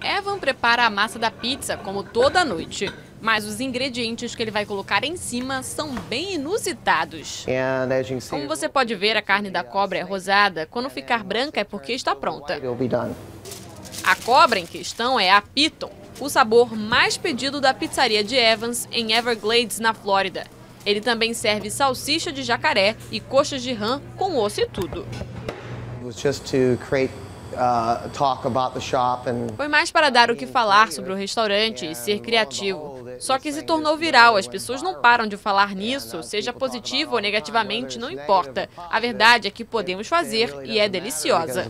Evan prepara a massa da pizza como toda noite, mas os ingredientes que ele vai colocar em cima são bem inusitados. Como você pode ver, a carne da cobra é rosada. Quando ficar branca é porque está pronta. A cobra em questão é a Piton, o sabor mais pedido da pizzaria de Evans em Everglades, na Flórida. Ele também serve salsicha de jacaré e coxas de rã com osso e tudo. Foi mais para dar o que falar sobre o restaurante e ser criativo. Só que se tornou viral, as pessoas não param de falar nisso, seja positivo ou negativamente, não importa. A verdade é que podemos fazer e é deliciosa.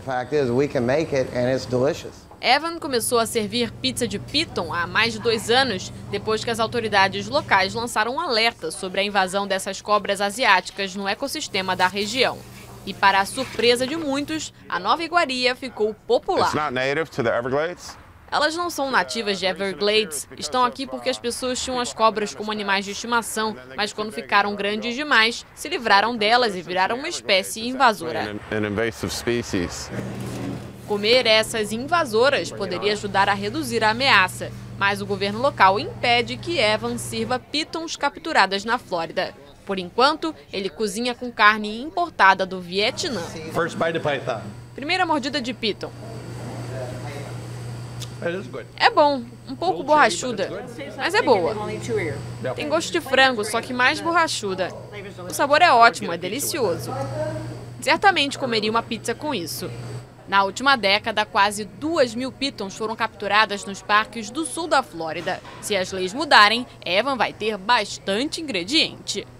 Evan começou a servir pizza de Piton há mais de 2 anos, depois que as autoridades locais lançaram um alerta sobre a invasão dessas cobras asiáticas no ecossistema da região. E para a surpresa de muitos, a nova iguaria ficou popular. Elas não são nativas de Everglades, estão aqui porque as pessoas tinham as cobras como animais de estimação, mas quando ficaram grandes demais, se livraram delas e viraram uma espécie invasora. Comer essas invasoras poderia ajudar a reduzir a ameaça, mas o governo local impede que Evan sirva pitons capturadas na Flórida. Por enquanto, ele cozinha com carne importada do Vietnã. Primeira mordida de piton. É bom, um pouco borrachuda, mas é boa. Tem gosto de frango, só que mais borrachuda. O sabor é ótimo, é delicioso. Certamente comeria uma pizza com isso. Na última década, quase 2.000 pitons foram capturadas nos parques do sul da Flórida. Se as leis mudarem, Evan vai ter bastante ingrediente.